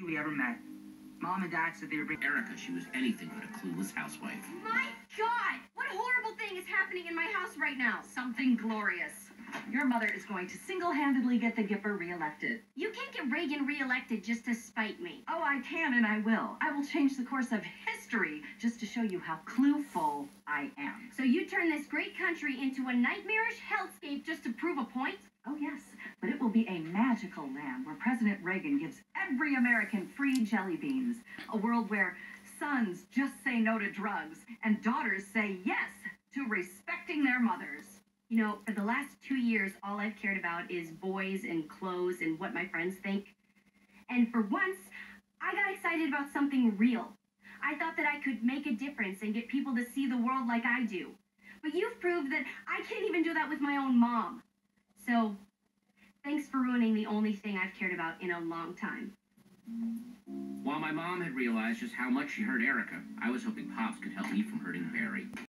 we ever met. Mom and Dad said they were bringing Erica, she was anything but a clueless housewife. My God! What horrible thing is happening in my house right now? Something glorious. Your mother is going to single-handedly get the Gipper reelected. You can't get Reagan reelected just to spite me. Oh, I can and I will. I will change the course of history just to show you how clueful I am. So you turn this great country into a nightmarish hellscape just to prove a point? Oh, yes, but it will be a magical land where President Reagan gives every American free jelly beans. A world where sons just say no to drugs and daughters say yes to respecting their mothers. You know, for the last 2 years, all I've cared about is boys and clothes and what my friends think. And for once, I got excited about something real. I thought that I could make a difference and get people to see the world like I do. But you've proved that I can't even do that with my own mom. So, thanks for ruining the only thing I've cared about in a long time. While my mom had realized just how much she hurt Erica, I was hoping Pops could help me from hurting Barry.